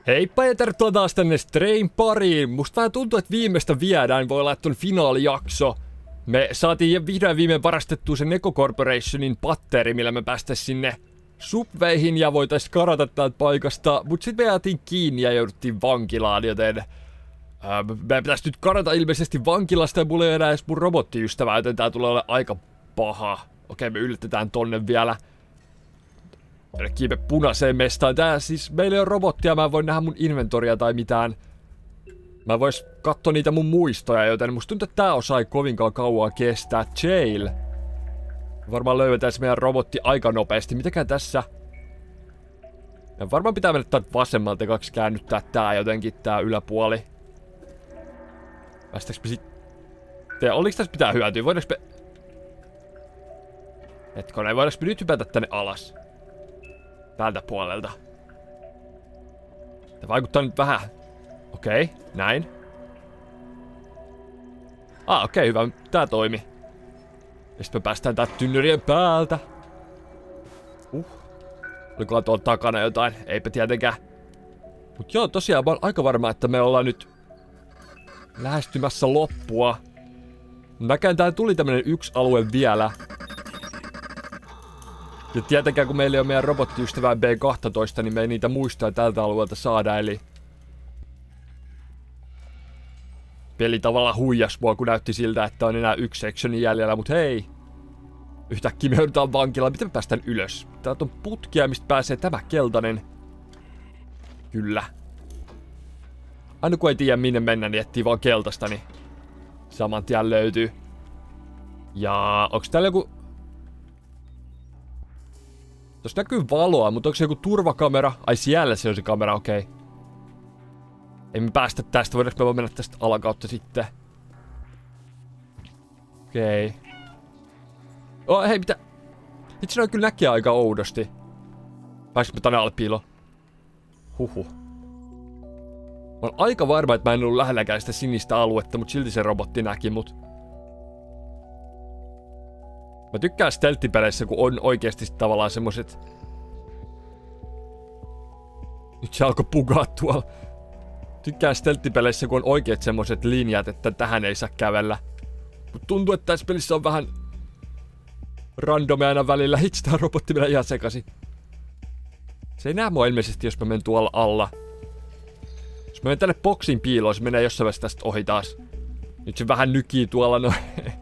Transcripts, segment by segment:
Heippa ja tervetuloa taas tänne Strain pariin. Musta vähän tuntuu, että viimeistä viedään. Voi olla, että on finaalijakso. Me saatiin vihdoin viimein varastettua sen Neko Corporationin patteri, millä me päästäis sinne subveihin ja voitais karata täältä paikasta. Mut sit me jäätiin kiinni ja jouduttiin vankilaan, joten meidän pitäis nyt karata ilmeisesti vankilasta ja mulla ei enää edes mun robottiystävää, joten tää tulee olemaan aika paha. Okei, me yllätetään tonne vielä. Kiipe punaiseen mestaan. Tää siis, meillä ei ole robottia, mä en voi nähdä mun inventoria tai mitään. Mä vois katsoa niitä mun muistoja, joten musta tuntuu, että tää osa ei kovinkaan kauan kestää. Jail. Varmaan löydetään se meidän robotti aika nopeasti. Mitäkään tässä? Ja varmaan pitää mennä täältä vasemmalta kaksi käännyttää tää jotenkin, tää yläpuoli. Päästäänkö me sitten? Oliks tässä pitää hyötyä? Voidaanko me... Hetkonen, voidaanko me nyt hypätä tänne alas? Tältä puolelta. Tämä vaikuttaa nyt vähän. Okei, näin. Okei, hyvä. Tää toimi. Ja sitten me päästään täältä tynnyrien päältä. Olikohan tuolla takana jotain? Eipä tietenkään. Mut joo, tosiaan mä oon aika varma, että me ollaan nyt lähestymässä loppua. Näkään tää tuli tämmönen yksi alue vielä. Ja tietenkään kun meillä ei ole meidän robottiystävää B12, niin me ei niitä muistoja tältä alueelta saada, eli... Peli tavallaan huijas mua, kun näytti siltä, että on enää yksi sectioni jäljellä, mut hei! Yhtäkkiä me joudutaan vankilaan. Miten me päästään ylös? Täältä on putkia, mistä pääsee tämä keltainen. Kyllä. Aina kun ei tiedä minne mennä, niin etsii vaan keltaista, niin... Saman tien löytyy. Ja... Onks täällä joku... Tuossa näkyy valoa, mutta onko se joku turvakamera? Ai siellä se on se kamera, okei. Ei me päästä tästä, voidaanko me vaan mennä tästä alakautta sitten? Okei. Hei, mitä? Itse noin kyllä näkee aika oudosti. Pääsikö me tänne alle piiloon? Huhhuh. Mä oon aika varma, että mä en ollut lähelläkään sitä sinistä aluetta, mutta silti se robotti näki mut. Mä tykkään stealth-peleissä, kun on oikeesti tavallaan semmoset... Nyt se alkoi bugaa tuolla. Tykkään stealth-peleissä, kun on oikeet semmoset linjat, että tähän ei saa kävellä. Mut tuntuu, että tässä pelissä on vähän... randomia aina välillä. Itse tää robotti menee ihan sekaisin. Se ei näe mua ilmeisesti, jos mä menen tuolla alla. Jos mä menen tänne boksin piiloon, se menee jossain vaiheessa tästä ohi taas. Nyt se vähän nykii tuolla noin.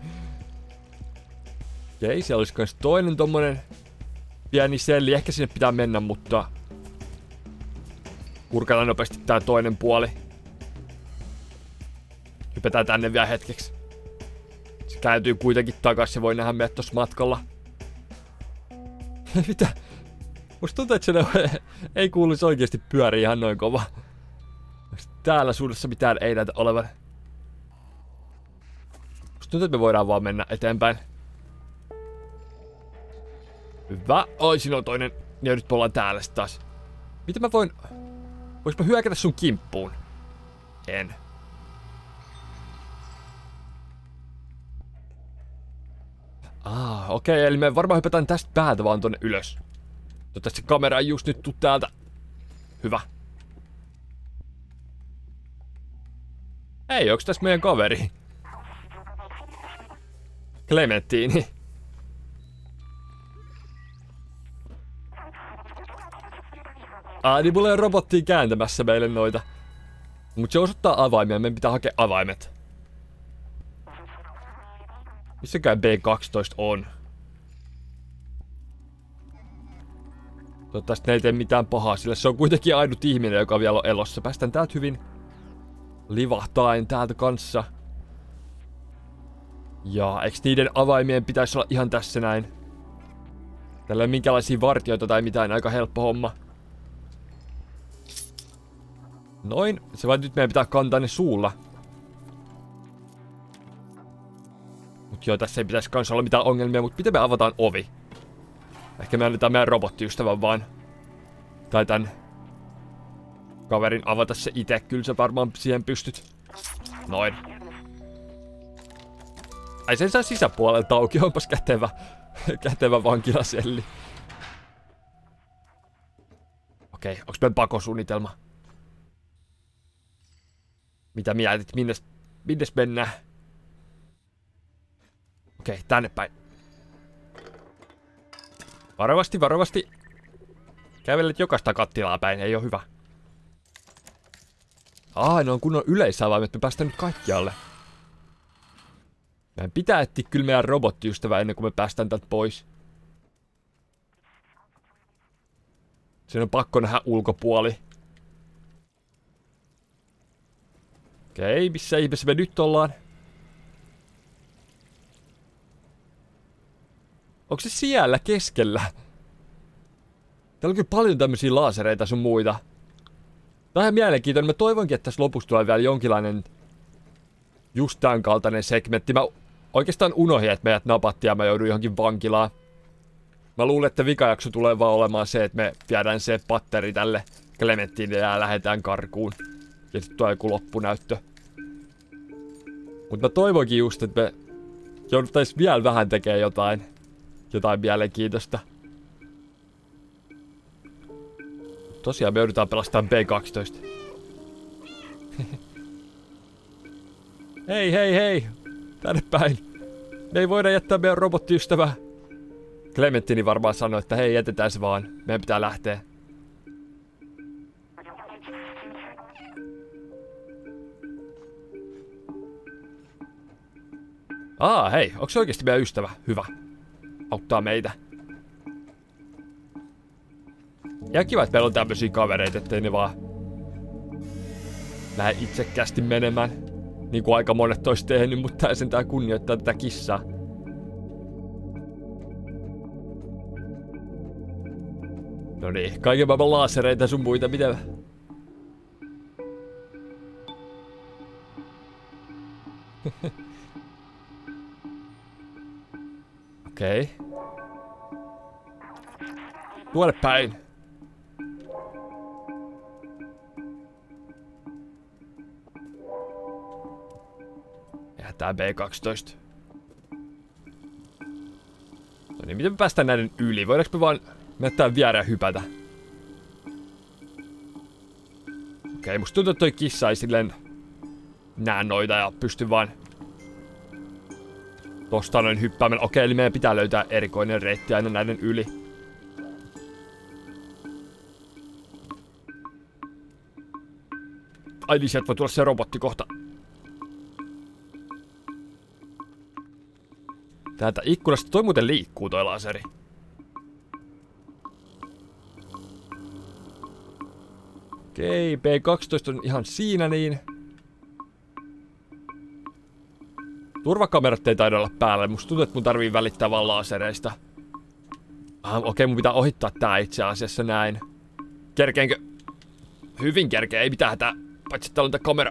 Okei, siellä olisi kans toinen tommonen pieni selli. Ehkä sinne pitää mennä, mutta... Kurkaillaan nopeasti tää toinen puoli. Hypätään tänne vielä hetkeksi. Se kääntyy kuitenkin takas ja voi nähdä meidät tossa matkalla. Mitä? Musta tuntuu, että se ei kuuluisi oikeesti pyöriä ihan noin kova. Täällä suunnassa mitään ei näytä olevan. Musta tuntuu, että me voidaan vaan mennä eteenpäin. Hyvä. Oi, siinä on toinen. Ja nyt me ollaan täällä sit taas. Miten mä voin... Vois mä hyökätä sun kimppuun? En. Okei, eli me varmaan hypätään tästä päältä vaan tonne ylös. Toivottavasti se kamera ei just nyt tuu täältä. Hyvä. Ei, onks tässä meidän kaveri? Clementine. Niin mulla ei ole robottia kääntämässä meille noita. Mut se osoittaa avaimia, meidän pitää hakea avaimet. Missäkään B12 on? Toivottavasti ne ei tee mitään pahaa, sillä se on kuitenkin ainut ihminen, joka vielä on elossa. Päästään täältä hyvin livahtaen täältä kanssa. Ja eiks niiden avaimien pitäisi olla ihan tässä näin? Täällä ei ole minkälaisia vartioita tai mitään, aika helppo homma. Noin, se vaan nyt meidän pitää kantaa ne suulla. Mut joo, tässä ei pitäisi kanssa olla mitään ongelmia, mut miten me avataan ovi? Ehkä me annetaan meidän robottiystävän vaan. Tai tän kaverin avata se ite, kyllä sä varmaan siihen pystyt. Noin. Ai sen saa sisäpuolelta auki, onpas kätevä vankilaselli. Okei, onks meidän pakosuunnitelma? Mitä mietit? Minnes mennään? Okei, tänne päin. Varovasti, varovasti. Kävelet jokaista kattilaa päin, ei oo hyvä. Ne on kunnon yleisavaimet, me päästään nyt kaikkialle. Meidän pitää etsiä kyllä meidän robottiystävää ennen kuin me päästään täältä pois. Sen on pakko nähdä ulkopuoli. Okei, missä ihmeessä me nyt ollaan? Onko se siellä keskellä? Täällä on kyllä paljon tämmösiä laasereita sun muita. Tää on ihan mielenkiintoinen. Mä toivonkin, että tässä lopussa tulee vielä jonkinlainen just tämän kaltainen segmentti. Mä oikeastaan unohdin, että meidät napattiin ja mä joudun johonkin vankilaan. Mä luulen, että vikajakso tulee vaan olemaan se, että me viedään se patteri tälle Clementine ja lähdetään karkuun. Ja sitten tulee joku loppunäyttö. Mut mä toivonkin just, että me jouduttais vielä vähän tekemään jotain mielenkiintoista. Tosiaan me joudutaan pelastamaan B12. Hei! Tänne päin. Me ei voida jättää meidän robottiystävää. Clementine varmaan sanoi, että hei, jätetään se vaan. Meidän pitää lähteä. Hei, onko se oikeesti meidän ystävä? Hyvä. Auttaa meitä. Ja kiva, että meillä on tämmösiä kavereita, ettei ne vaan lähde itsekkäästi menemään. Niin kuin aika monet ois tehnyt, mutta ei sentään kunnioittaa tätä kissaa. No niin, kaiken maailman laasereita sun muita, mitä? Okei. Tuolle päin. Tää B12. No niin, miten me päästään näiden yli? Voidaanko me vaan mennä tää viereen ja hypätä? Okei, musta tuntuu, että toi kissa ei silleen näe noita ja pysty vaan tosta noin hyppäämään. Okei, eli meidän pitää löytää erikoinen reitti aina näiden yli. Ai niin, sieltä voi tulla se robotti kohta. Täältä ikkunasta toi muuten liikkuu toi laseri. Okei, B12 on ihan siinä niin. Turvakamerat ei taida olla päällä. Musta tuntuu, että mun tarvii välittää vaan lasereista. Okei, mun pitää ohittaa tää itse asiassa näin. Kerkeenkö? Hyvin kerkeen, ei mitään hätää. Paitsi täällä on tää kamera.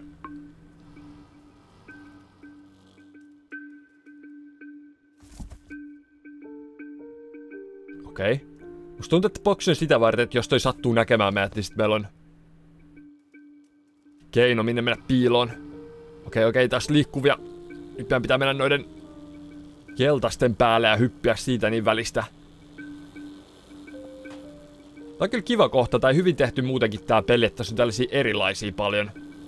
Okei. Musta tuntuu, että boksi on sitä varten, että jos toi sattuu näkemään meidät, niin sit meillä on keino minne mennä piiloon. Okei, taas liikkuvia. Nyt meidän pitää mennä noiden keltaisten päälle ja hyppiä siitä niin välistä. Tää on kyllä kiva kohta, tai hyvin tehty muutenkin tää peli, että tässä on tällaisia erilaisia paljon.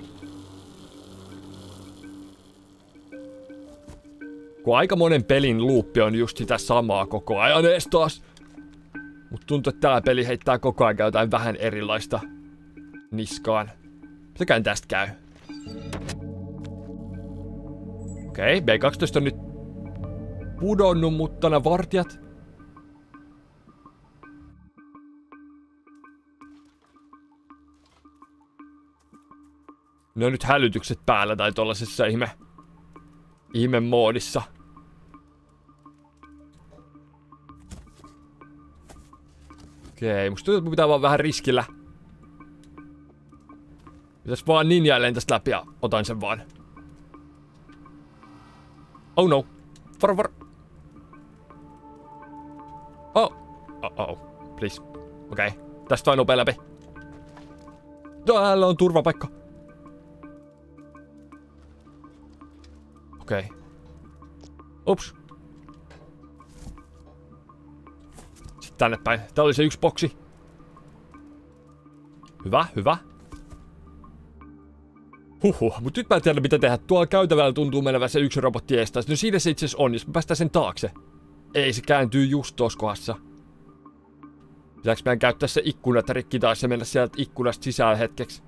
Kun aika monen pelin luuppi on just sitä samaa koko ajan ees taas. Mut tuntuu, että tää peli heittää koko ajan jotain vähän erilaista niskaan. Mitäkään tästä käy? Okei, B12 on nyt pudonnut, mutta nämä vartijat. Ne on nyt hälytykset päällä tai tollasessa ihme moodissa. Okei, musta tuntuu, että mun pitää vaan vähän riskillä. Pitäis vaan ninjailen tästä läpi ja otan sen vaan. Oh no. Varo. Oh. Please. Okei. Tästä vain nopea läpi. Täällä on turvapaikka. Okei. Ups. Sitten tänne päin. Tää oli se yksi boksi. Hyvä. Mut nyt mä en tiedä mitä tehdä. Tuolla käytävällä tuntuu menevän se yksi robotti eestaas. No siinä se itse asiassa on, jos me päästään sen taakse. Ei, se kääntyy just tossa kohdassa. Pitääks meidän käyttää se ikkunat rikki taas ja mennä sieltä ikkunasta sisään hetkeksi?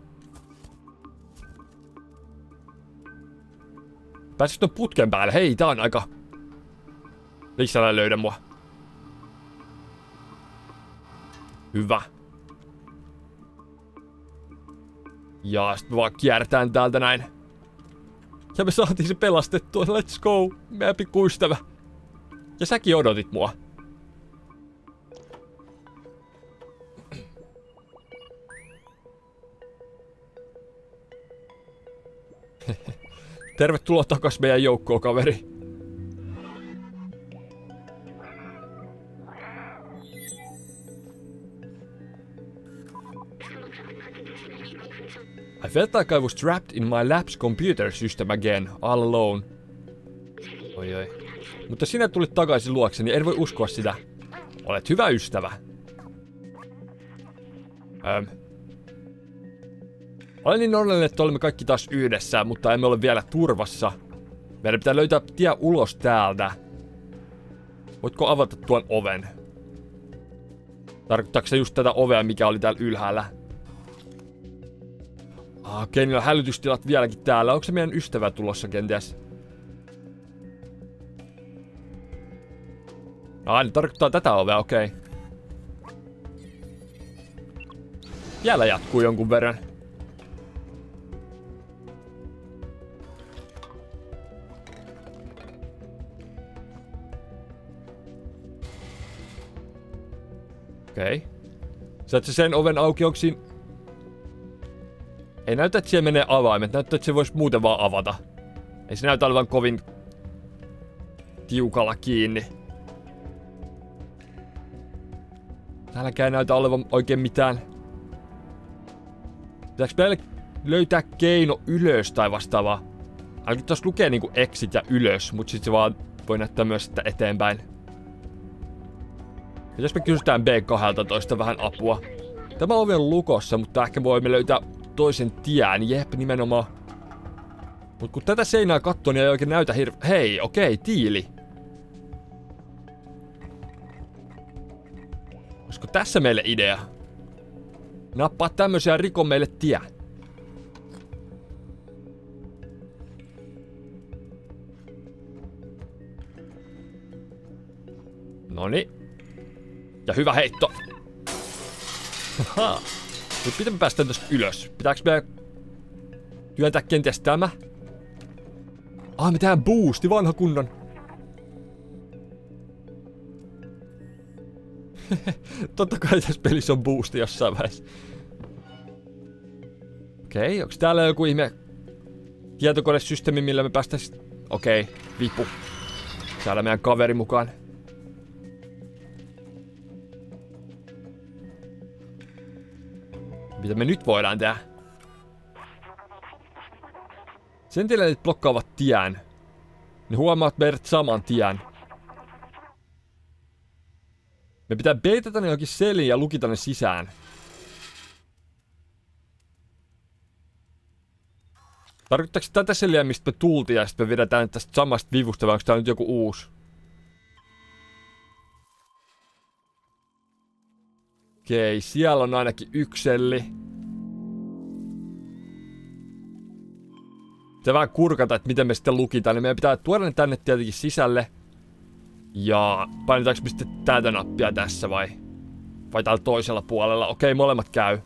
Pääsitkö ton putken päälle? Hei, tää on aika... Lisällä löydä mua. Hyvä. Ja sit me vaan kiertään täältä näin. Ja me saatiin se pelastettua. Let's go. Meidän pikkuystävä. Ja säkin odotit mua. Tervetuloa takas meidän joukkoon, kaveri. I felt like I was trapped in my lab's computer system again, all alone. Oi. Mutta sinä tulit takaisin luokseni, en voi uskoa sitä. Olet hyvä ystävä. Olen niin onnellinen, että olemme kaikki taas yhdessä, mutta emme ole vielä turvassa. Meidän pitää löytää tie ulos täältä. Voitko avata tuon oven? Tarkoittaako se just tätä ovea, mikä oli täällä ylhäällä? Okei, niillä on hälytystilat vieläkin täällä. Onko se meidän ystävä tulossa kenties? Ne tarkoittaa tätä ovea, okei. Vielä jatkuu jonkun verran. Okei. Saat se sen oven auki, onko siinä... Ei näytä, että siellä menee avaimet. Näyttää, että se voisi muuten vaan avata. Ei se näytä olevan kovin... tiukalla kiinni. Täälläkään ei näytä olevan oikein mitään. Pitääkö meille löytää keino ylös tai vastaavaa? Ainakin tossa lukee niinku exit ja ylös, mutta sit se vaan voi näyttää myös sitä eteenpäin. Jos me kysytään B12 vähän apua. Tämä ovi on lukossa, mutta ehkä voimme löytää toisen tien. Jep, nimenomaan. Mut kun tätä seinää katsoo, niin ei oikein näytä Hei, okei, tiili. Olisiko tässä meille idea? Nappaa tämmösiä ja riko meille tie. Noniin. Ja hyvä heitto. Haha. Mut miten me päästään tästä ylös? Pitääks me työntää kenties tämä? Me tehdään boosti, vanha kunnon. Totta kai tässä pelissä on boosti jossain vaiheessa. Okei, onks täällä joku ihme tietokonesysteemi, millä me päästäis... Okei, vipu. Täällä meidän kaveri mukaan. Mitä me nyt voidaan tehdä? Sentinelit blokkaavat tien. Ne huomaavat meidät saman tien. Me pitää beitata ne johonkin seliin ja lukita ne sisään. Tarkoittaako tätä seliä, mistä me tultiin ja sitten me vedetään tästä samasta vivusta, vai onko tää nyt joku uusi? Okei, siellä on ainakin yksi selli. Pitää vähän kurkata, että miten me sitten lukitaan. Niin meidän pitää tuoda ne tänne tietenkin sisälle. Ja painetaanko me sitten tätä nappia tässä vai? Vai täällä toisella puolella? Okei, molemmat käy.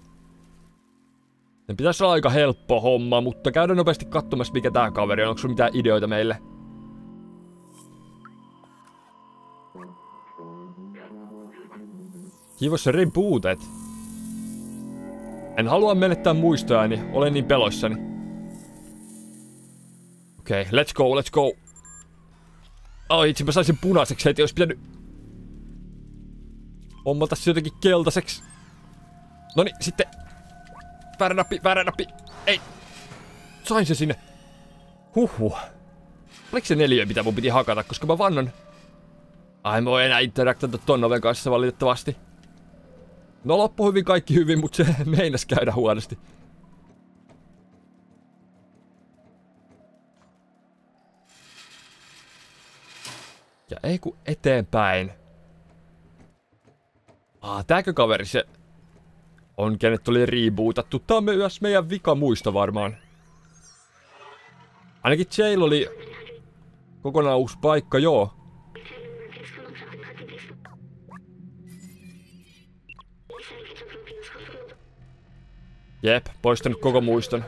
Ne pitäisi olla aika helppo homma, mutta käydään nopeasti katsomassa mikä tää kaveri on. Onko sulla mitään ideoita meille? Kivos rebootet. En halua menettää muistojani, olen niin peloissani. Okei, let's go, let's go. Itse mä sain sen punaiseksi heti, olisi pitänyt... hommata se jotenkin keltaiseksi. Noniin, sitten... Väärä nappi. Ei. Sain sen sinne. Huhhuh. Oliko se 4, mitä mun piti hakata, koska mä vannon... En voi enää interaktata ton oven kanssa valitettavasti. No loppu hyvin, kaikki hyvin, mutta se meinas käydä huonosti. Ja ei kun eteenpäin. Tääkö kaveri se on, kenet oli rebootattu? Tää on myös meidän vika muista varmaan. Ainakin Jail oli kokonaan uusi paikka, joo. Jep, poistanut koko muiston.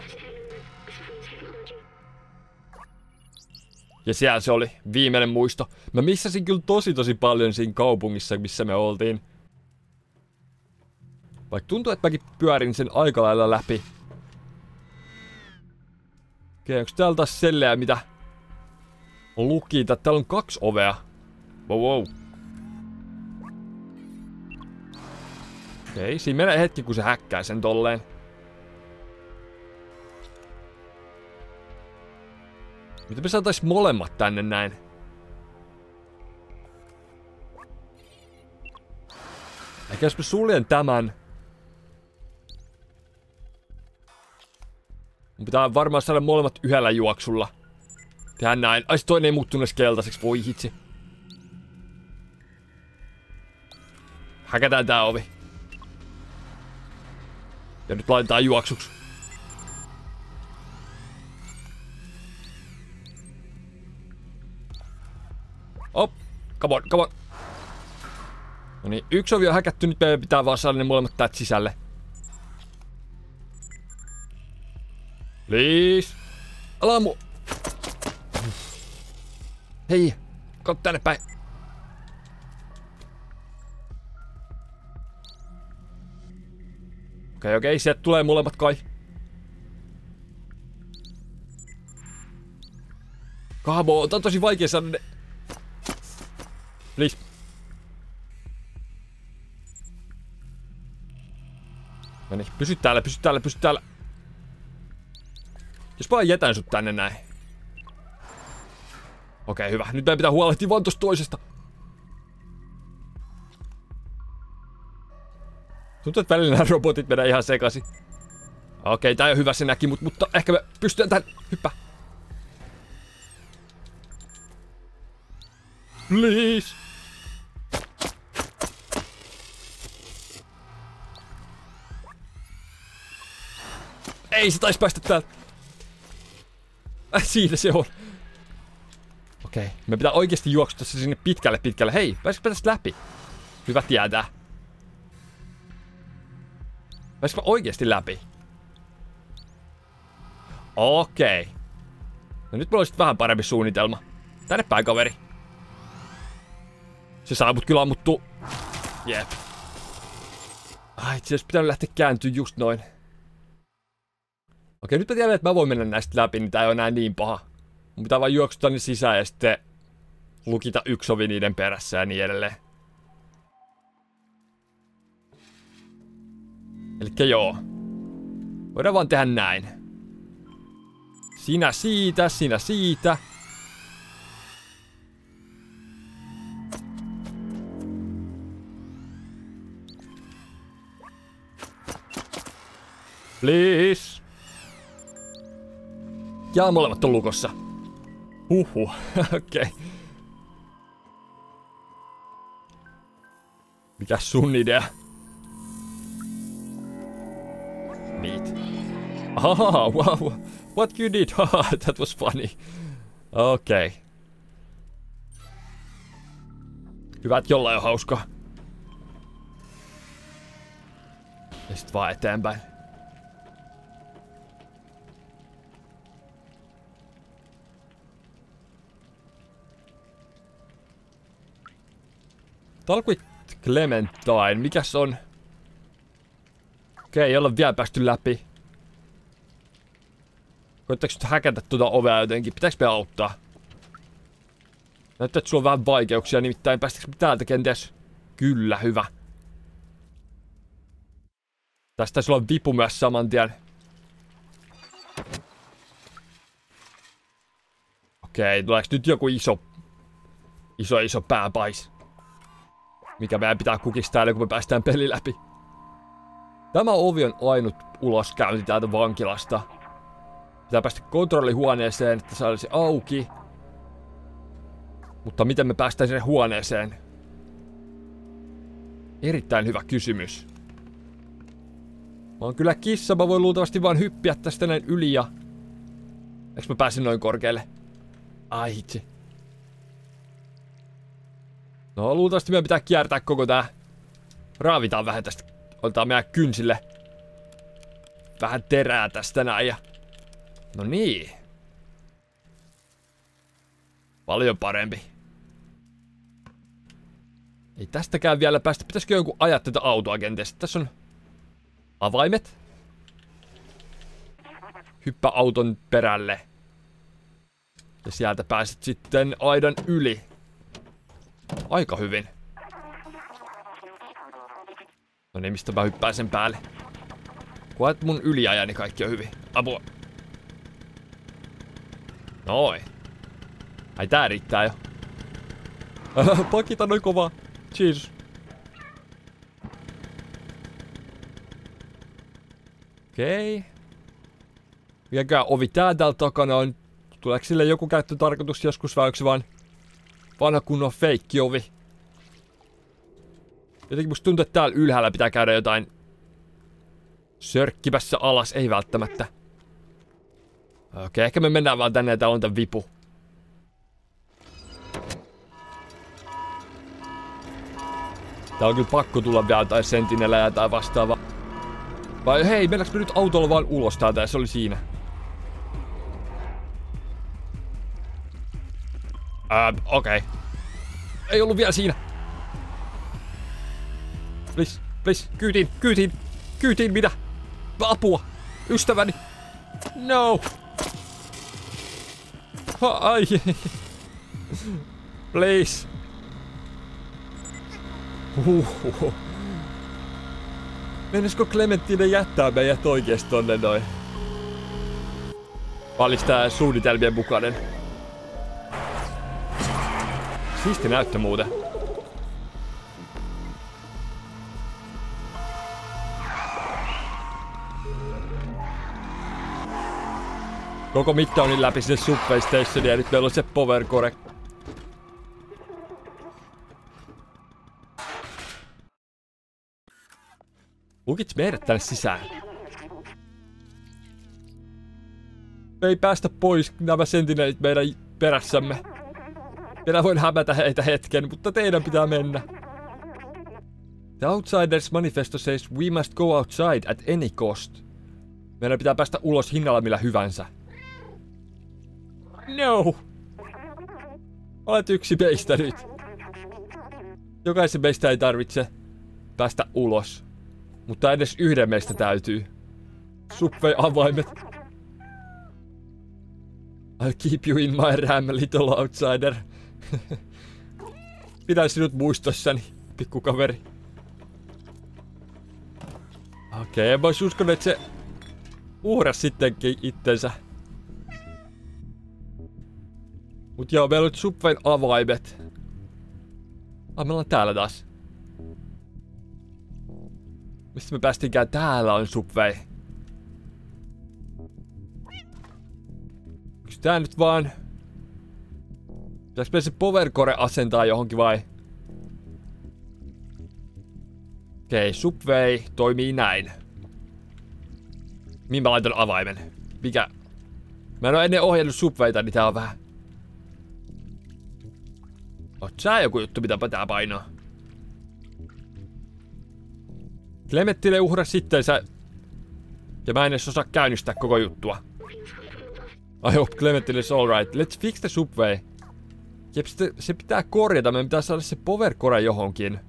Ja siellä se oli, viimeinen muisto. Mä missasin kyllä tosi paljon siinä kaupungissa, missä me oltiin. Vaikka tuntuu, että mäkin pyörin sen aika lailla läpi. Okei, onks täällä taas selleä mitä lukita? Täällä on 2 ovea. Wow. Okei, siinä menee hetki kun se häkkää sen tolleen. Miten me saatais molemmat tänne näin? Ehkä jos mä suljen tämän. Mun pitää varmaan saada molemmat yhdellä juoksulla. Tehdään näin. Ai, toinen ei muuttunut edes keltaiseksi. Voi hitsi. Häkätään tää ovi. Ja nyt laitetaan juoksuksi. Op, come on. No niin, yksi ovi on häkätty, nyt meidän pitää vaan saada ne molemmat täältä sisälle. Please. Älä ammu. Hei, katso tänne päin. Okei, sieltä tulee molemmat kai. Kaamo, tää on tosi vaikea saada ne. Please. Noniin, pysy täällä. Jos vaan jätän sut tänne näin. Okei, hyvä. Nyt meidän pitää huolehtia vaan tosta toisesta. Tuntuu, että välillä nämä robotit menee ihan sekaisin. Okei, tää ei ole hyvä, se näki, mutta ehkä me pystytään tähän. Hyppää. Please. Ei se taisi päästä täältä. Siinä se on. Okei, me pitää oikeesti juoksuta se sinne pitkälle. Hei, pääsikö tästä läpi? Hyvä tietää. Pääsikö oikeesti läpi? Okei. No nyt mulla on sit vähän parempi suunnitelma. Tänne päin, kaveri. Se saa mut kyllä ammuttua. Jep. Itse asiassa pitää lähteä kääntyä just noin. Okei, nyt mä tiedän, että mä voin mennä näistä läpi, niin tää ei ole enää niin paha. Mun pitää vaan juoksuta ne sisään ja sitten lukita yksi ovi niiden perässä ja niin edelleen. Elikkä joo. Voidaan vaan tehdä näin. Sinä siitä. Please. Ja molemmat on lukossa. Okei. Mikäs sun idea? Neat. Wow. What you did? That was funny. Okei. Hyvä, että jollain on hauskaa. Ja sit vaan eteenpäin. Talquit Clementine, mikäs on? Okei, ei olla vielä päästy läpi. Koittaaks nyt häkätä tuota ovea jotenkin? Pitääks me auttaa? Näyttää, että sulla on vähän vaikeuksia, nimittäin päästäks me täältä kenties? Kyllä, hyvä. Tästä sulla on vipu myös saman tien. Okei, tuleeks nyt joku iso pääpais? Mikä meidän pitää kukistaa, kun me päästään peli läpi. Tämä ovi on ainut uloskäynti täältä vankilasta. Pitää päästä kontrollihuoneeseen, että se olisi auki. Mutta miten me päästään sinne huoneeseen? Erittäin hyvä kysymys. Mä oon kyllä kissa, mä voin luultavasti vaan hyppiä tästä näin yli ja... Eiks mä pääsin noin korkealle? Ai hitsi. No luultavasti meidän pitää kiertää koko tää. Raavitaan vähän tästä. Otetaan meidän kynsille vähän terää tästä näin ja... No niin. Paljon parempi. Ei tästäkään vielä päästä. Pitäisikö jonkun ajaa tätä autoa kenties? Tässä on avaimet. Hyppää auton perälle. Ja sieltä pääset sitten aidan yli. Aika hyvin. No niin, mistä mä hyppään sen päälle? Kun ajat mun yliaja, niin kaikki on hyvin. Apua. Noin. Ai tää riittää jo. Pakita noin kovaa. Jeesus. Okei. Mikäkään ovi täällä takana on. Tuleeko sille joku käyttötarkoitus joskus vai onko se vaan vanha kunnon feikki-ovi? Jotenkin musta tuntuu, että täällä ylhäällä pitää käydä jotain sörkkimässä alas. Ei välttämättä. Okei, ehkä me mennään vaan tänne ja täällä on tän vipu. Täällä on kyllä pakko tulla vielä tai sentinelejä tai vastaava. Vai hei, mennäänkö me nyt autolla vaan ulos täältä ja se oli siinä? Okei. Ei ollut vielä siinä. Please, please, kyytiin minä. Apua, ystäväni. No. Ai. Please. Mennäisikö Clementine jättää meidät oikeesti tonne noin? Olis tää suunnitelmien mukainen? Siisti näyttö muuten. Koko Midtownin läpi sinne Subway Stationiin ja nyt meillä on se Powercore. Lukits meidät tänne sisään? Me ei päästä pois nämä sentinelit meidän perässämme. Minä voin hämätä heitä hetken, mutta teidän pitää mennä. The Outsiders Manifesto says we must go outside at any cost. Meidän pitää päästä ulos hinnalla millä hyvänsä. No! Olet yksi meistä nyt. Jokaisen meistä ei tarvitse päästä ulos. Mutta edes yhden meistä täytyy. Subway-avaimet. I'll keep you in my ram, little outsider. Pidän sinut muistossani, pikkukaveri. Okei, mä ois uskonut, että se uhras sittenkin itsensä. Mut joo, meillä on nyt Subwayn avaimet. Me ollaan täällä taas. Mistä me päästiinkään? Täällä on Subway. Onks tää nyt vaan... Pitäis me se Powercore asentaa johonkin vai? Okei, Subway toimii näin. Mihin mä laitan avaimen? Mikä? Mä en oo ennen ohjannut Subwayta, niin tää on vähän... Oot sä joku juttu, mitä pitää painaa? Clementine uhras sitteensä. Ja mä en edes osaa käynnistää koko juttua. I hope Clementine is alright. Let's fix the Subway. Jep, se pitää korjata. Meidän pitää saada se Powercore johonkin.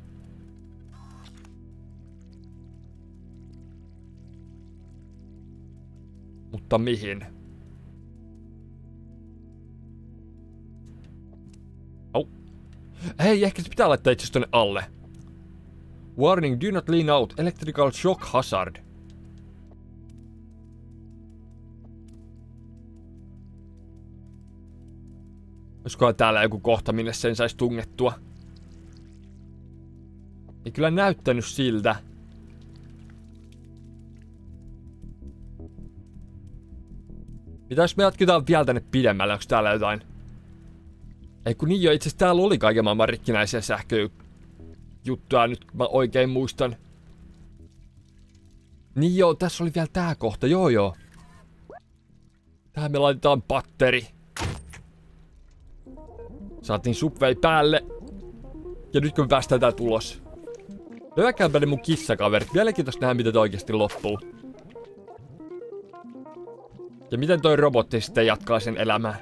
Mutta mihin? Oh. Hei, ehkä se pitää laittaa itse tonne alle. Warning, do not lean out. Electrical shock hazard. Olisikohan täällä joku kohta, minne sen sais tungettua? Ei kyllä näyttänyt siltä. Mitäs me jatketaan vielä tänne pidemmälle? Onks täällä jotain Ei kun niin jo, itse asiassa täällä oli kaiken maailman rikkinäisiä sähköjuttuja, nyt mä oikein muistan. Niin joo, tässä oli vielä tää kohta, joo. Tähän me laitetaan patteri. Saatiin Subway päälle. Ja nyt kun me päästään täältä ulos. Löyäkääpä ne mun kissakaverit. Mielenkiintoista nähdä, miten toi oikeesti loppuu. Ja miten toi robotti sitten jatkaa sen elämää.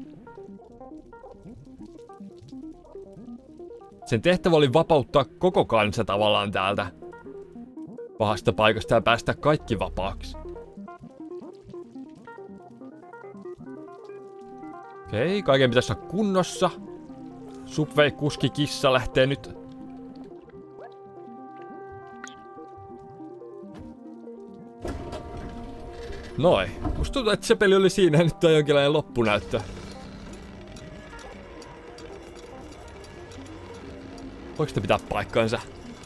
Sen tehtävä oli vapauttaa koko kansa tavallaan täältä pahasta paikasta ja päästä kaikki vapaaksi. Okei, kaiken pitäisi olla kunnossa. Subway-kuski kissa lähtee nyt. Noi. Musta tuntuu, että se peli oli siinä, nyt on jonkinlainen loppunäyttö. Voiko sitä pitää paikkansa?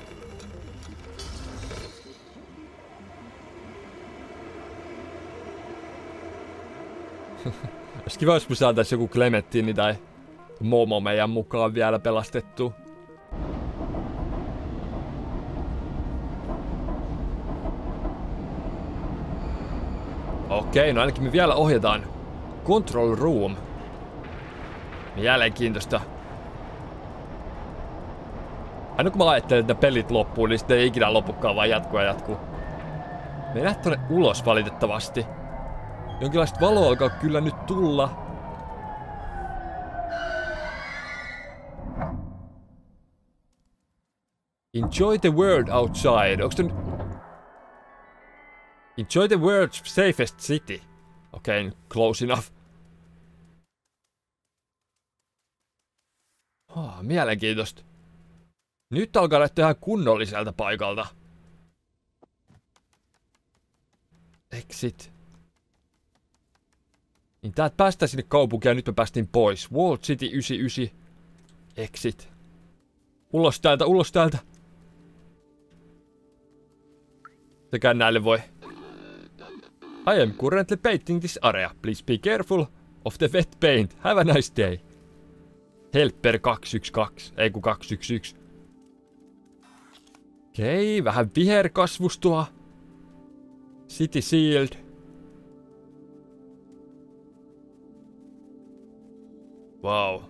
Olisi kiva, jos me saatais joku Clementine tai Momo meidän mukaan vielä pelastettu. Okei, no ainakin me vielä ohjataan Control Room. Mielenkiintoista. Aina kun mä ajattelen, että pelit loppuu, niin sitten ei ikinä lopukaan, vaan jatkuu. Me ei nähdä tonne ulos valitettavasti. Jonkinlaista valoa alkaa kyllä nyt tulla. Enjoy the world outside. Onks tän... Enjoy the world's safest city. Okei, close enough. Mielenkiintoista. Nyt alkaa näyttää ihan kunnolliselta paikalta. Exit. Niin täältä päästään sinne kaupunkiin ja nyt me päästiin pois. Wall City 99. Exit. Ulos täältä. Sekään näille voi. I am currently painting this area. Please be careful of the wet paint. Have a nice day. Helper 212. Ei kun 211. Okei, vähän viherkasvustoa. City Shield. Wow.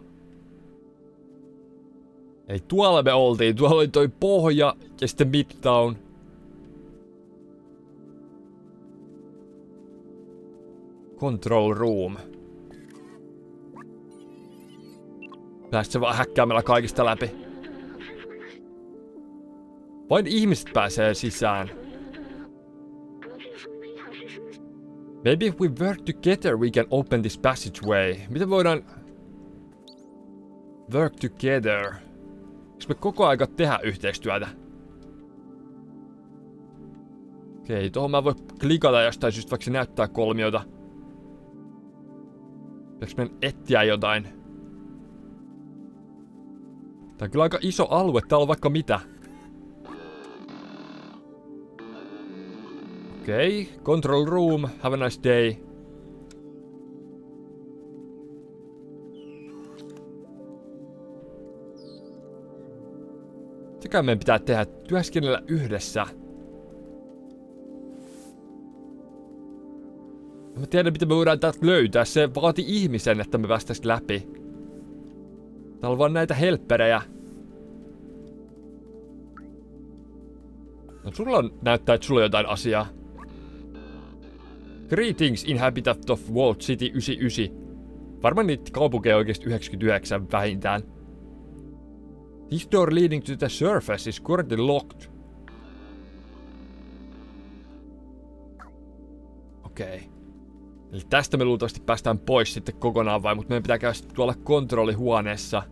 Eli tuolla me oltiin. Tuolla oli toi pohja ja sitten Midtown. Control Room. Päästä se vaan häkkäämällä kaikista läpi. Vain ihmiset pääsee sisään. Maybe if we work together we can open this passageway. Miten voidaan... Work together. Eikö me koko aika tehdä yhteistyötä? Okei, tohon mä voin klikata jostain syystä, vaikka se näyttää kolmiota. Pitääkö meidän etsiä jotain? Tää on kyllä aika iso alue, täällä on vaikka mitä. Okei, Control Room, have a nice day. Sekä meidän pitää tehdä, työskennellä yhdessä. Mä tiedän, mitä me voidaan täältä löytää. Se vaati ihmisen, että me päästäis läpi. Täällä on vaan näitä helpperejä. No sulla on, näyttää, että sulla on jotain asiaa. Greetings, inhabitant of Wall City 99. Varmaan niitä kaupunkeja oikeesti 99 vähintään. This door leading to the surface is currently locked. Okei. Eli tästä me luultavasti päästään pois sitten kokonaan vai, mutta meidän pitää käydä tuolla kontrollihuoneessa.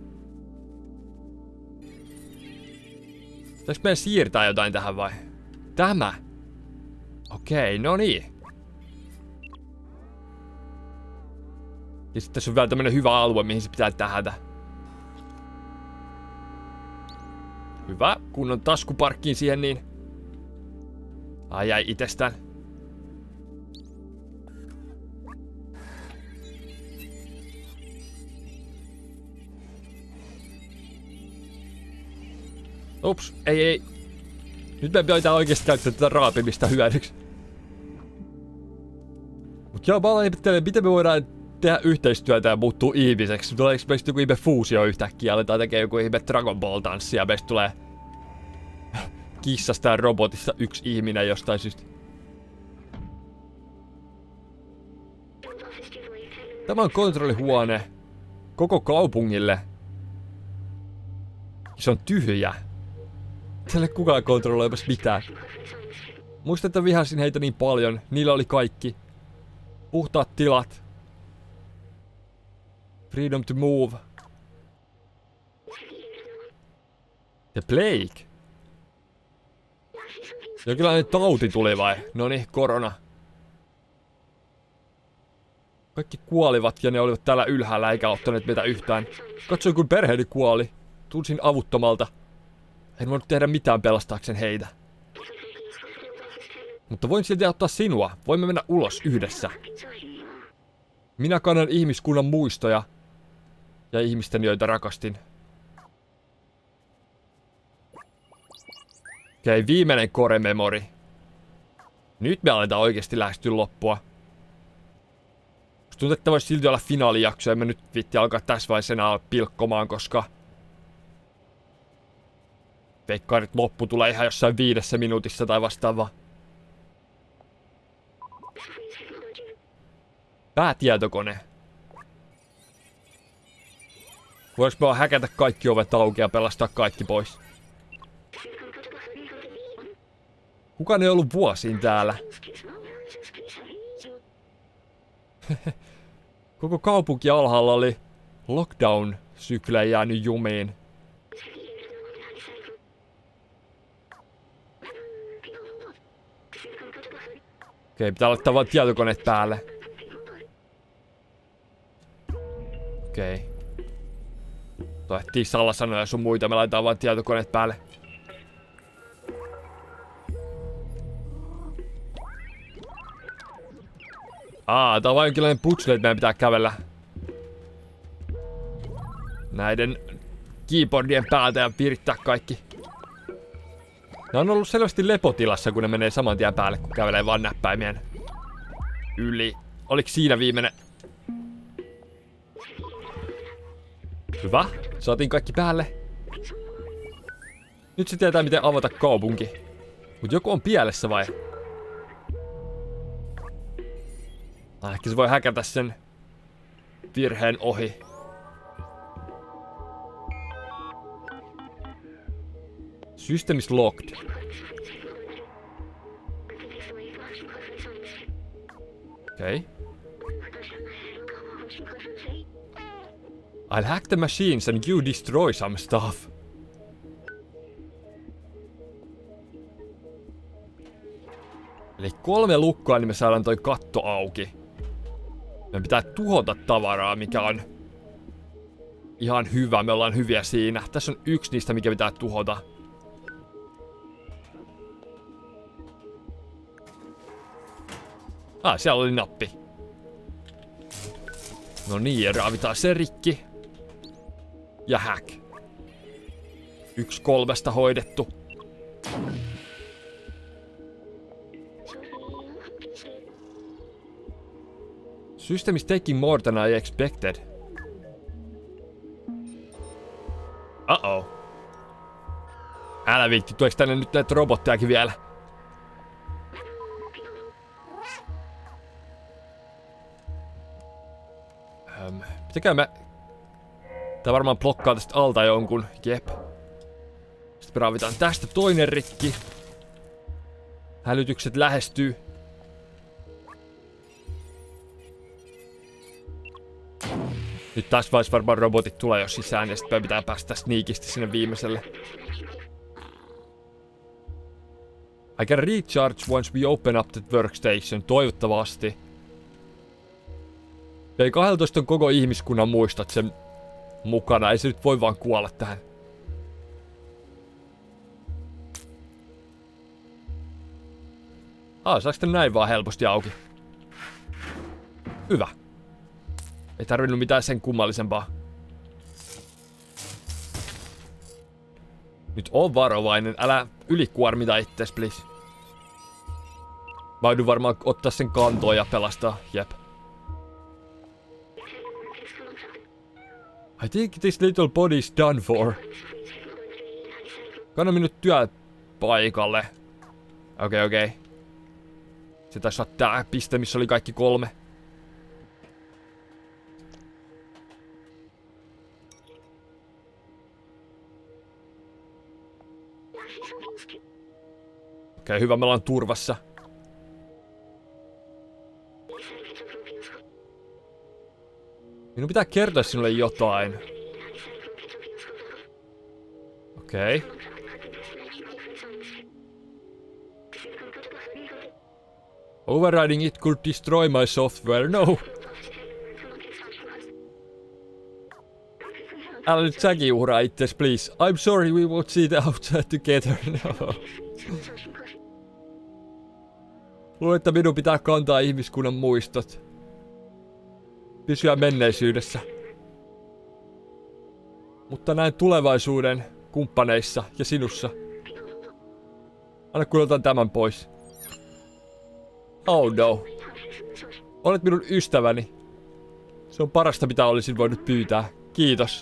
Pitäisikö meidän siirtää jotain tähän vai? Tämä? Okei, no niin. Ja sitten tässä on vielä tämmönen hyvä alue, mihin se pitää tähätä. Hyvä, kunnon taskuparkkiin siihen niin. Ai jäi itsestään. Ups, ei. Nyt me pitää oikeesti käyttää tätä raapimista hyödyksi. Mut joo, mä ajattelen, miten me voidaan tehdä yhteistyötä ja muuttuu ihmiseksi. Tuleeko meistä joku ihme fuusio yhtäkkiä, aletaan tekee joku ihme Dragon Ball-tanssi ja meistä tulee kissasta ja robotista yksi ihminen jostain syystä. Tämä on kontrollihuone koko kaupungille. Se on tyhjä. Täällä ei kukaan kontrolloimassa mitään. Muistan, että vihasin heitä niin paljon. Niillä oli kaikki. Puhtaat tilat. Freedom to move. The plague. Jonkinlainen tauti tuli vai? Noniin, korona. Kaikki kuolivat ja ne olivat täällä ylhäällä eikä ottaneet meitä yhtään. Katsoin kun perheeni kuoli. Tunsin avuttomalta. En voinut tehdä mitään pelastaakseen heitä. Mutta voin silti auttaa sinua. Voimme mennä ulos yhdessä. Minä kannan ihmiskunnan muistoja. Ja ihmisten, joita rakastin. Okei, viimeinen core memory. Nyt me aletaan oikeesti lähestyä loppua. Tuntuu, että voisi silti olla finaalijakso. En mä nyt viitti alkaa tässä vaiheessa enää pilkkomaan, koska veikkaan, että loppu tulee ihan jossain 5 minuutissa tai vastaavaa. Päätietokone. Voinko mä vaan häkätä kaikki ovet auki ja pelastaa kaikki pois? Kukaan ei ollut vuosiin täällä. Koko kaupunki alhaalla oli lockdown-sykle jäänyt jumiin. Okei, pitää laittaa vaan tietokoneet päälle. Okei. Toettiin salasanoja sun muita, me laitetaan vaan tietokoneet päälle. Tää on vain jonkinlainen putsle, että meidän pitää kävellä näiden keyboardien päältä ja virittää kaikki. Ne on ollut selvästi lepotilassa, kun ne menee saman tien päälle, kun kävelee vaan näppäimien yli. Oliko siinä viimeinen? Hyvä. Saatiin kaikki päälle. Nyt se tietää, miten avata kaupunki. Mut joku on pielessä vai? Ehkä se voi häkätä sen virheen ohi. System is locked. Okay. I'll hack the machines and you destroy some stuff. Eli 3 lukkoa, niin me saadaan toi katto auki. Meidän pitää tuhota tavaraa, mikä on ihan hyvä. Me ollaan hyviä siinä. Tässä on yksi niistä, mikä pitää tuhota. Siellä oli nappi. No niin, raavitaan se rikki. Ja hack. 1/3 hoidettu. System is taking more than I expected. Uh-oh. Älä viitti, tuleeko tänne nyt näitä robottejakin vielä? Pitäkää mä... Tää varmaan blokkaa tästä alta jonkun. Jep. Sitten me raavitaan tästä toinen rikki. Hälytykset lähestyy. Nyt tässä vaiheessa varmaan robotit tulee jo sisään ja sitten pitää päästä sneakisti sinne viimeiselle. I can recharge once we open up the workstation. Toivottavasti. P12 on koko ihmiskunnan muistot sen mukana. Ei se nyt voi vaan kuolla tähän. Saaks tän näin vaan helposti auki? Hyvä. Ei tarvinnut mitään sen kummallisempaa. Nyt on varovainen, älä ylikuormita itses, please. Mä joudun varmaan ottaa sen kantoon ja pelastaa, jep. I think this little body's done for. Kannamme nyt työpaikalle. Okei. Se taisi olla tää piste, missä oli kaikki 3. Okei, hyvä, me ollaan turvassa. Minun pitää kertoa sinulle jotain. Okei. Overriding it could destroy my software. No. Älä nyt säkin uhraa itses, please. I'm sorry, we won't see the outside together. No. Luulen, että minun pitää kantaa ihmiskunnan muistot. Pysyä menneisyydessä. Mutta näen tulevaisuuden kumppaneissa ja sinussa. Anna kun otan tämän pois. Oh no. Olet minun ystäväni. Se on parasta mitä olisin voinut pyytää. Kiitos.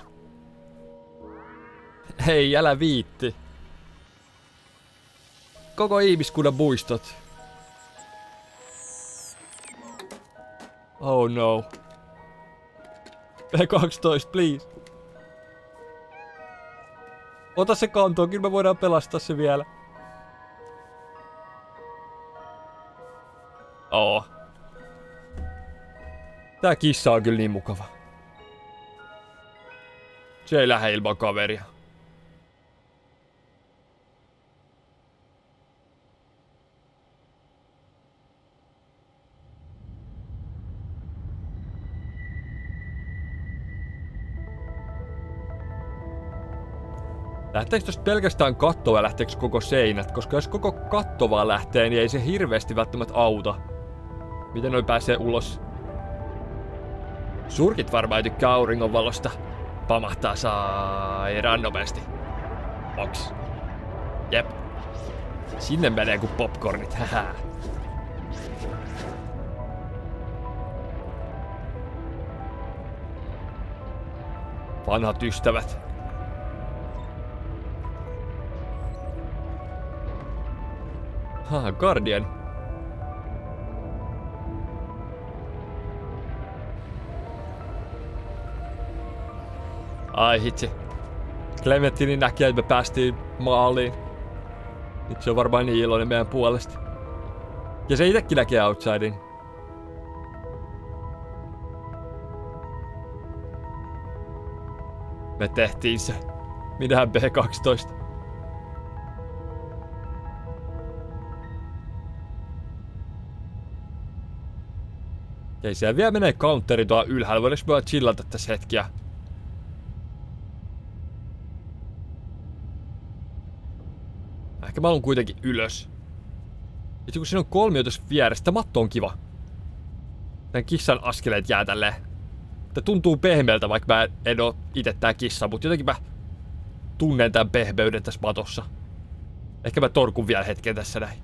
Hei, älä viitti. Koko ihmiskunnan muistot. Oh no. P12, please. Ota se kantoon, kyllä me voidaan pelastaa se vielä. Oh. Tää kissa on kyllä niin mukava. Se ei lähde ilman kaveria. Lähteekö tosta pelkästään katto vai lähteekö koko seinät? Koska jos koko katto vaan lähtee, niin ei se hirveästi välttämättä auta. Miten noi pääsee ulos? Surkit varmaan ei tykkää auringonvalosta. Pamahtaa sairaan nopeasti. Box. Jep. Sinne menee kuin popcornit, hähää. Vanhat ystävät. Guardian. Ai hitsi. Clementinin näkee, että me päästiin maaliin. Nyt se on varmaan niin iloinen meidän puolesta. Ja se itekin näkee outsidein. Me tehtiin se. Minähän B12. Ei siellä vielä menee counteri tuolla ylhäällä. Voidaanko me chillata tässä hetkiä? Ehkä mä haluan kuitenkin ylös. Itse kun siinä on kolmio tuossa vieressä, tämä matto on kiva. Tän kissan askeleet jää tälleen. Tää tuntuu pehmeältä, vaikka mä en oo ite tää kissa, mutta jotenkin mä tunnen tän pehmeyden tässä matossa. Ehkä mä torkun vielä hetken tässä näin.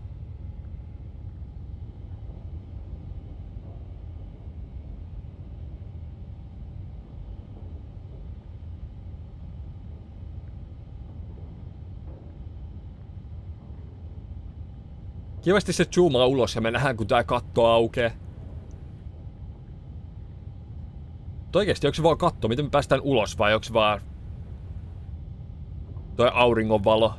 Kivasti se zoomaa ulos ja me nähdään kun tää katto aukee. Mutta oikeesti onko se vaan katto? Miten me päästään ulos vai onko se vaan toi auringonvalo?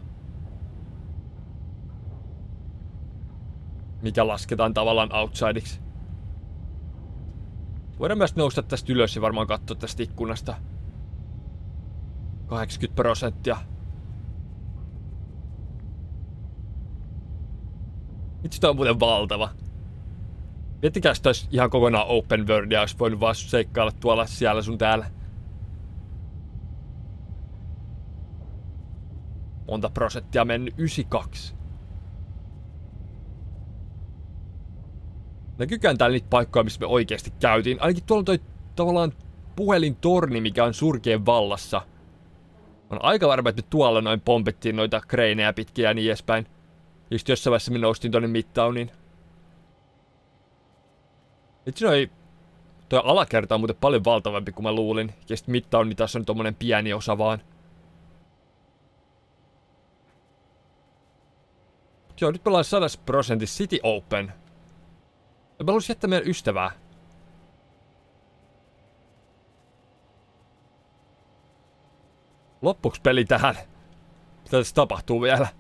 Mikä lasketaan tavallaan outsideiksi. Voidaan myös nousta tästä ylös ja varmaan katsoa tästä ikkunasta. 80%. Itse tää on muuten valtava. Miettikää, että olisi ihan kokonaan open world ja olisi voinut vaan seikkailla tuolla siellä sun täällä. Monta prosenttia mennyt? 92. Näkyykään täällä niitä paikkoja, missä me oikeasti käytiin. Ainakin tuolla on toi tavallaan puhelintorni, mikä on surkeen vallassa. On aika varma, että me tuolla noin pompittiin noita kreinejä pitkin ja niin edespäin. Just jossain vaiheessa me noustiin tonne Midtowniin. Itse toi alakerta on muuten paljon valtavampi kuin mä luulin. Ja sit Midtowni taas on tommonen pieni osa vaan. Joo, nyt me ollaan 100% City Open. Mä haluaisin jättää meidän ystävää. Loppuks peli tähän? Mitä tässä tapahtuu vielä?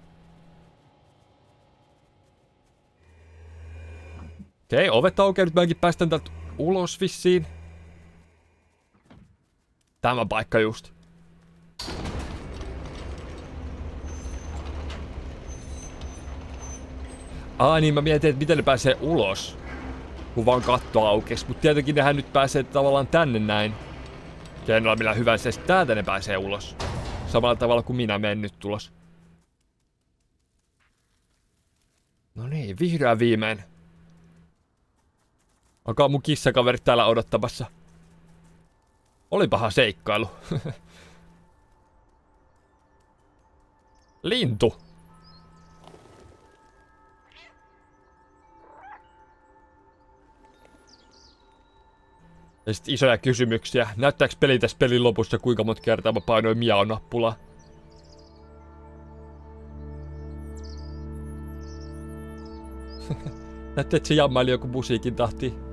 Okei, ovet aukeaa. Nyt mäkin päästän täältä ulos vissiin. Tämä paikka just. Niin mä mietin, että miten ne pääsee ulos. Kun vaan katto aukes. Mut tietenkin nehän nyt pääsee tavallaan tänne näin. Keinoilla millä hyvänsä, ja täältä ne pääsee ulos. Samalla tavalla kuin minä menen nyt tulos. No niin, vihdoin viimein. Onko mun kissakaverit täällä odottamassa? Olipahan seikkailu. Lintu. Ja sit isoja kysymyksiä. Näyttääks peli tässä pelin lopussa, kuinka monta kertaa mä painoin miau-nappulaa? Näyttää, että se jammaili joku musiikin tahtiin.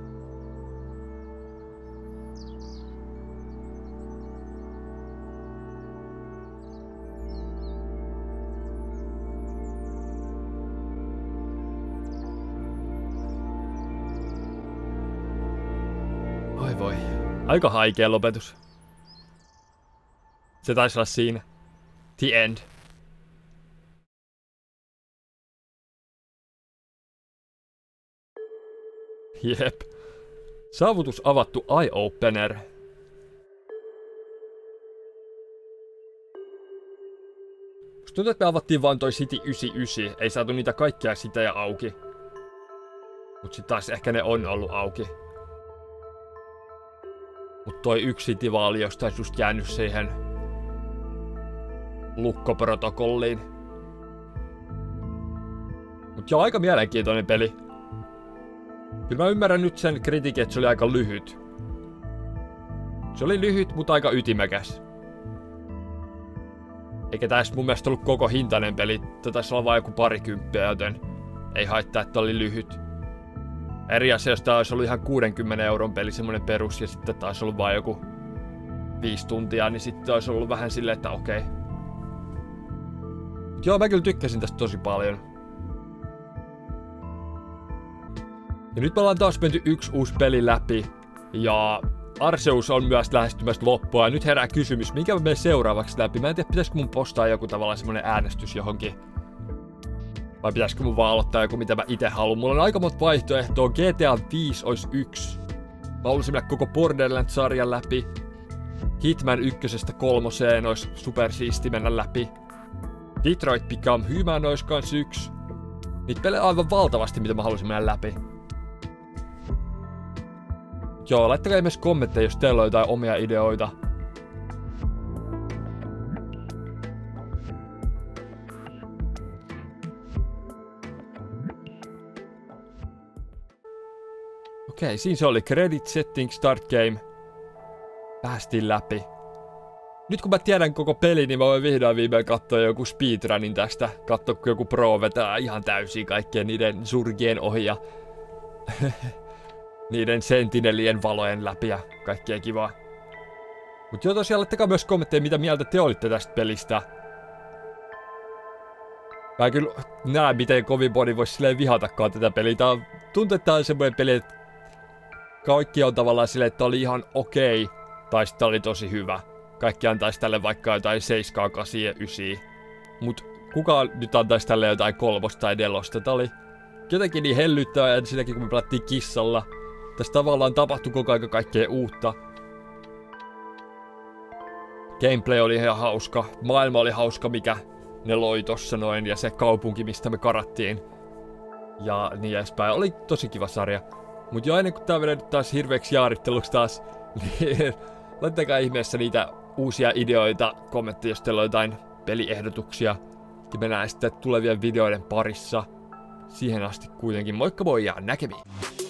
Oi voi. Aika haikea lopetus. Se taisi olla siinä. The end. Jep. Saavutus avattu eye-opener. Musta tuntuu, että me avattiin vaan toi City 99. Ei saatu niitä kaikkia sitejä auki. Mut sit taas ehkä ne on ollut auki. Mut toi yksi City vaan oli jostain just jäänyt siihen lukkoprotokolliin. Mut joo, aika mielenkiintoinen peli. Kyllä mä ymmärrän nyt sen kritiikin, että se oli aika lyhyt. Se oli lyhyt, mutta aika ytimekäs. Eikä tässä mun mielestä ollut koko hintainen peli. Tätä taisi olla vain joku parikymppiä, joten ei haittaa, että oli lyhyt. Eri asia, jos tää olisi ollut ihan 60 € peli, semmonen perus, ja sitten taas ollut vain joku 5 tuntia, niin sitten olisi ollut vähän silleen, että okei. Joo, mä kyllä tykkäsin tästä tosi paljon. Ja nyt me ollaan taas menty yksi uusi peli läpi, ja Arceus on myös lähestymässä loppua, ja nyt herää kysymys, minkä mä menen seuraavaksi läpi. Mä en tiedä, pitäisikö mun postaa joku tavallaan semmonen äänestys johonkin. Vai pitäisikö mun vaan aloittaa joku, mitä mä ite haluan. Mulla on aika monta vaihtoehtoa. GTA 5 olisi yksi. Mä haluaisin mennä koko Borderlands-sarjan läpi. Hitman 1-3 olisi supersiisti mennä läpi. Detroit Become Human olisi kans yksi. Niitä pelejä aivan valtavasti, mitä mä haluaisin mennä läpi. Joo, laittakaa myös kommentteja, jos teillä on jotain omia ideoita. Okei, siinä se oli Credit Setting Start Game. Päästiin läpi. Nyt kun mä tiedän koko peli, niin mä voin vihdoin viimein katsoa joku speedrunin tästä. Katsoa, kun joku pro vetää ihan täysin kaikkien niiden surgien ohi ja niiden sentinelien valojen läpi ja kaikkea kivaa. Mut joo, tosiaan laittakaa myös kommentteja, mitä mieltä te olitte tästä pelistä. Mä en kyllä näe, miten kovin moni voisi silleen vihatakaan tätä peliä. Tuntuu, että tää on semmoinen peli, että kaikki on tavallaan silleen, että tää oli ihan okei, tai sitten tää oli tosi hyvä. Kaikki antaisi tälle vaikka jotain 7, 8 ja 9. Mut kuka nyt antaisi tälle jotain 3 tai 4? Tää oli jotenkin niin hellyttävää, ja sitäkin kun me pelattiin kissalla. Tässä tavallaan tapahtui koko ajan kaikkea uutta. Gameplay oli ihan hauska. Maailma oli hauska, mikä ne loi tossa noin. Ja se kaupunki, mistä me karattiin. Ja niin edespäin. Oli tosi kiva sarja. Mut jo ennen kuin tää menee nyt taas hirveeksi jaaritteluksi taas, niin laittakaa ihmeessä niitä uusia ideoita, kommentteja, jos teillä on jotain peliehdotuksia. Ja me nähdään sitten tulevien videoiden parissa. Siihen asti kuitenkin moikka moi ja näkemiin!